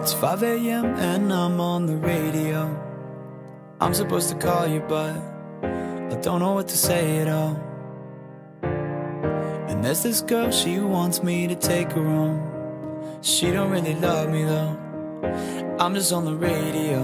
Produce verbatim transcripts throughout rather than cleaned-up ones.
It's five A M and I'm on the radio. I'm supposed to call you, but I don't know what to say at all. And there's this girl, she wants me to take her home. She don't really love me though, I'm just on the radio.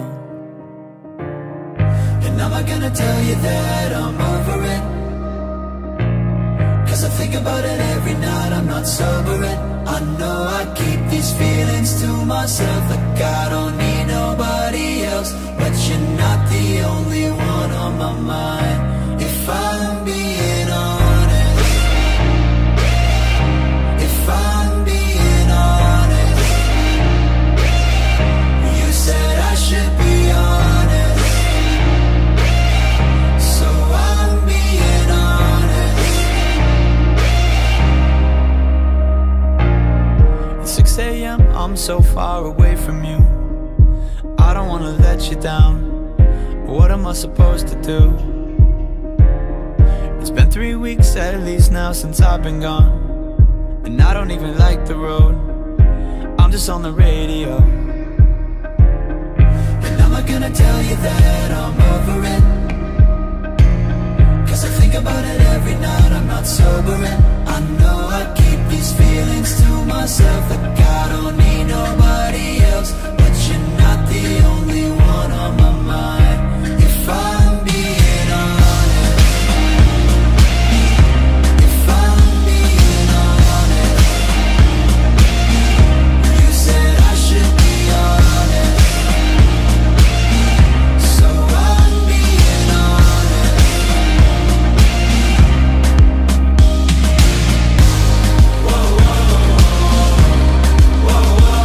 And am I gonna tell you that I'm over it? Cause I think about it every night, I'm not sobering. I know I keep these feelings to myself, like I don't need nobody else. But you're not the only one on my mind, if I'm being honest. If I'm being honest, you said I should be honest, so I'm being honest. It's six A M, I'm so far away from you. I don't wanna let you down. What am I supposed to do? It's been three weeks at least now since I've been gone, and I don't even like the road, I'm just on the radio. And am I gonna tell you that I'm over it? Cause I think about it every night, I'm not sobering. I know I keep these feelings to myself, like I don't need nobody else. But you're not the only one on my mind, if I'm being honest. If I'm being honest, you said I should be honest, so I'm being honest. Whoa, whoa, whoa, whoa,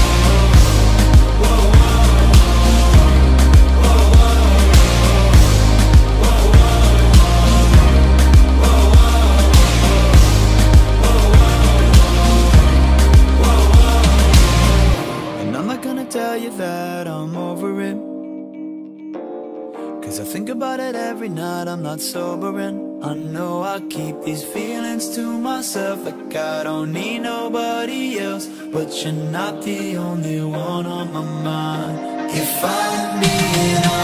whoa, whoa, and I'm not gonna tell you that I'm over it. Cause I think about it every night, I'm not sobering. I know I keep these feelings to myself, like I don't need nobody else. But you're not the only one on my mind, if I'm being honest.